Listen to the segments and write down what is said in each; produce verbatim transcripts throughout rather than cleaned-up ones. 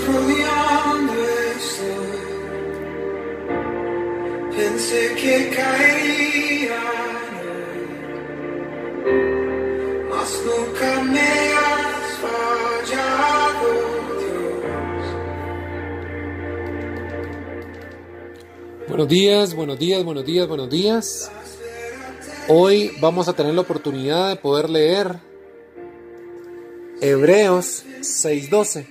fully understood. Pensé que caería, mas nunca me has fallado, Dios. Buenos días, buenos días, buenos días, buenos días. Hoy vamos a tener la oportunidad de poder leer Hebreos seis doce.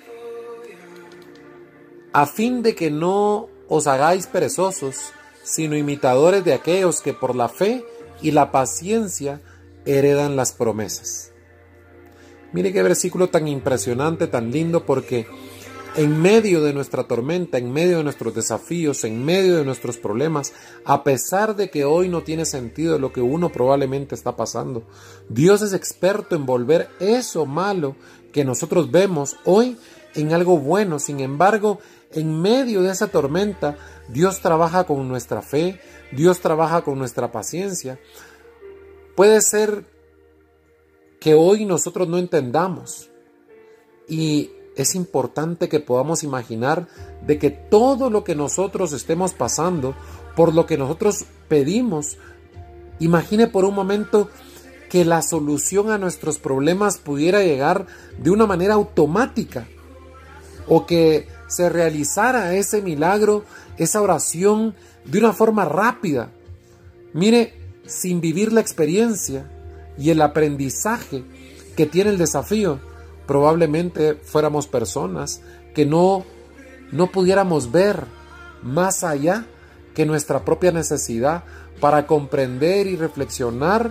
A fin de que no os hagáis perezosos, sino imitadores de aquellos que por la fe y la paciencia heredan las promesas. Mire qué versículo tan impresionante, tan lindo, porque en medio de nuestra tormenta, en medio de nuestros desafíos, en medio de nuestros problemas, a pesar de que hoy no tiene sentido lo que uno probablemente está pasando, Dios es experto en volver eso malo que nosotros vemos hoy en algo bueno. Sin embargo, en medio de esa tormenta, Dios trabaja con nuestra fe, Dios trabaja con nuestra paciencia. Puede ser que hoy nosotros no entendamos, y es importante que podamos imaginar de que todo lo que nosotros estemos pasando, por lo que nosotros pedimos, imagine por un momento que la solución a nuestros problemas pudiera llegar de una manera automática, o que se realizara ese milagro, esa oración de una forma rápida. Mire, sin vivir la experiencia y el aprendizaje que tiene el desafío, probablemente fuéramos personas que no, no pudiéramos ver más allá que nuestra propia necesidad para comprender y reflexionar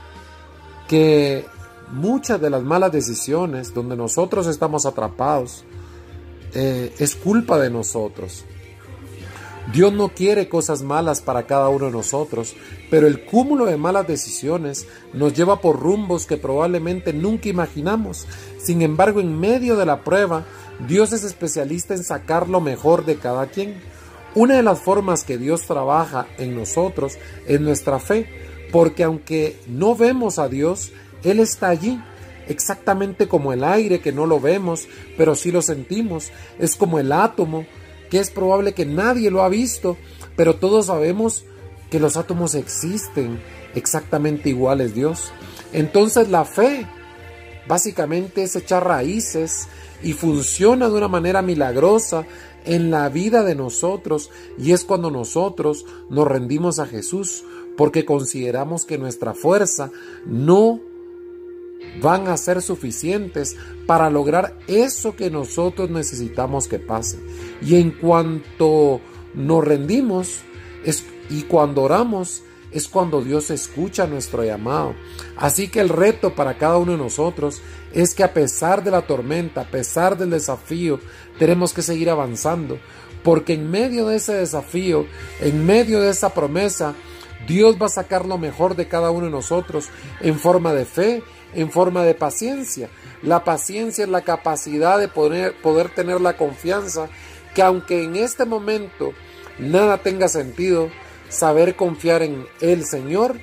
que muchas de las malas decisiones donde nosotros estamos atrapados eh, es culpa de nosotros. Dios no quiere cosas malas para cada uno de nosotros, pero el cúmulo de malas decisiones nos lleva por rumbos que probablemente nunca imaginamos. Sin embargo, en medio de la prueba, Dios es especialista en sacar lo mejor de cada quien. Una de las formas que Dios trabaja en nosotros es nuestra fe, porque aunque no vemos a Dios, Él está allí. Exactamente como el aire, que no lo vemos, pero sí lo sentimos. Es como el átomo, que es probable que nadie lo ha visto, pero todos sabemos que los átomos existen exactamente iguales, Dios. Entonces la fe básicamente es echar raíces y funciona de una manera milagrosa en la vida de nosotros, y es cuando nosotros nos rendimos a Jesús, porque consideramos que nuestra fuerza no van a ser suficientes para lograr eso que nosotros necesitamos que pase. Y en cuanto nos rendimos es, y cuando oramos, es cuando Dios escucha nuestro llamado. Así que el reto para cada uno de nosotros es que a pesar de la tormenta, a pesar del desafío, tenemos que seguir avanzando, porque en medio de ese desafío, en medio de esa promesa, Dios va a sacar lo mejor de cada uno de nosotros en forma de fe, en forma de paciencia. La paciencia es la capacidad de poder, poder tener la confianza que, aunque en este momento nada tenga sentido, saber confiar en el Señor.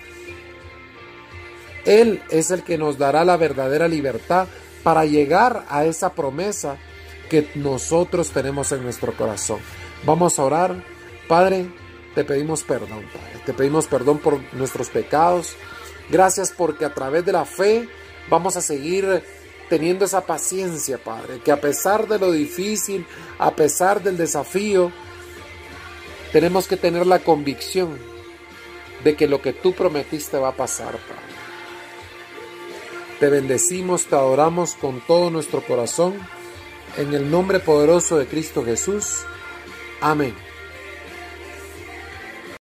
Él es el que nos dará la verdadera libertad para llegar a esa promesa que nosotros tenemos en nuestro corazón. Vamos a orar. Padre, te pedimos perdón, Padre. Te pedimos perdón por nuestros pecados. Gracias porque a través de la fe vamos a seguir teniendo esa paciencia, Padre, que a pesar de lo difícil, a pesar del desafío, tenemos que tener la convicción de que lo que tú prometiste va a pasar, Padre. Te bendecimos, te adoramos con todo nuestro corazón, en el nombre poderoso de Cristo Jesús. Amén.